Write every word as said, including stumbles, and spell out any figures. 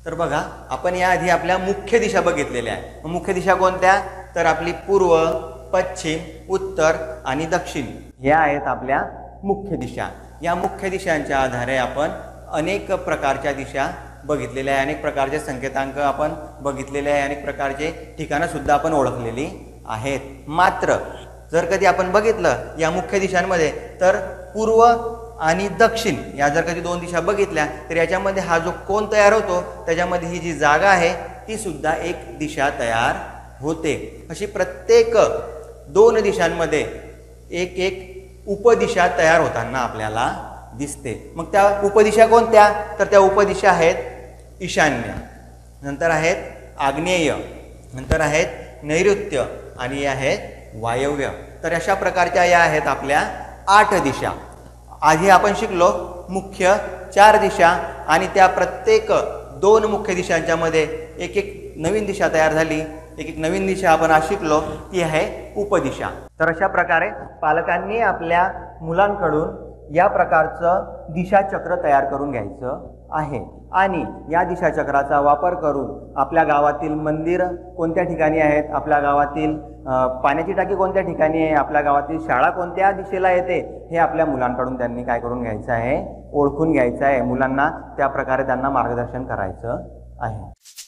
तर बघा, आपण याआधी आपल्या मुख्य दिशा बघितलेल्या आहे. मुख्य दिशा कोणत्या? तर आपली पूर्व, पश्चिम, उत्तर आणि दक्षिण ह्या आहेत आपल्या मुख्य दिशा. या मुख्य दिशांच्या आधारे आपण अनेक प्रकारच्या दिशा बघितलेल्या आहे, अनेक प्रकारचे संकेतांक आपण बघितलेले आहे, अनेक प्रकारचे ठिकाणं सुद्धा आपण ओळखलेली आहेत. मात्र जर कधी आपण बघितलं या मुख्य दिशांमध्ये, तर पूर्व आणि दक्षिण या जर कधी दोन दिशा बघितल्या, तर याच्यामध्ये हा जो कोन तयार होतो त्याच्यामध्ये ही जी जागा आहे ती सुद्धा एक दिशा तयार होते. अशी प्रत्येक दोन दिशांमध्ये एक एक उपदिशा तयार होताना आपल्याला दिसते. मग त्या उपदिशा कोणत्या? तर त्या उपदिशा आहेत ईशान्य, नंतर आहेत आग्नेय, नंतर आहेत नैऋत्य आणि आहेत वायव्य. तर अशा प्रकारच्या या आहेत आपल्या आठ दिशा. आधी आपण शिकलो मुख्य चार दिशा आणि त्या प्रत्येक दोन मुख्य दिशांच्या मध्ये एक एक नवीन दिशा तयार झाली. एक एक नवीन दिशा आपण आज शिकलो ती आहे उपदिशा. तर अशा प्रकारे पालकांनी आपल्या मुलांकडून या प्रकारचं दिशाचक्र तयार करून घ्यायचं आहे आणि या दिशाचक्राचा वापर करून आपल्या गावातील मंदिर कोणत्या ठिकाणी आहेत, आपल्या गावातील पाण्याची टाकी कोणत्या ठिकाणी आहे, आपल्या गावातील शाळा कोणत्या दिशेला येते, हे आपल्या मुलांकडून त्यांनी काय करून घ्यायचं आहे, ओळखून घ्यायचं आहे. मुलांना त्या प्रकारे त्यांना मार्गदर्शन करायचं आहे.